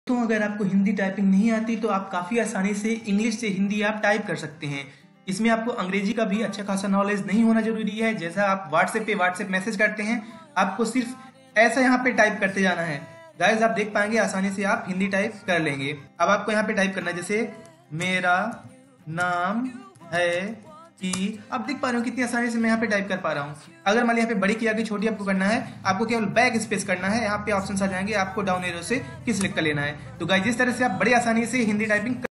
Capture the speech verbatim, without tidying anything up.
तो अगर आपको हिंदी टाइपिंग नहीं आती तो आप काफ़ी आसानी से इंग्लिश से हिंदी आप टाइप कर सकते हैं। इसमें आपको अंग्रेजी का भी अच्छा खासा नॉलेज नहीं होना जरूरी है। जैसा आप व्हाट्सएप पे व्हाट्सएप मैसेज करते हैं, आपको सिर्फ ऐसा यहाँ पे टाइप करते जाना है। गाइस आप देख पाएंगे आसानी से आप हिंदी टाइप कर लेंगे। अब आपको यहाँ पे टाइप करना है, जैसे मेरा नाम है कि, आप देख पा रहे हो कितनी आसानी से मैं यहाँ पे टाइप कर पा रहा हूँ। अगर मान ली यहाँ पे बड़ी की आगे छोटी आपको करना है, आपको केवल बैक स्पेस करना है। यहाँ पे ऑप्शन आ जाएंगे, आपको डाउन एरो से किस लिख कर लेना है। तो गाइस जिस तरह से आप बड़ी आसानी से हिंदी टाइपिंग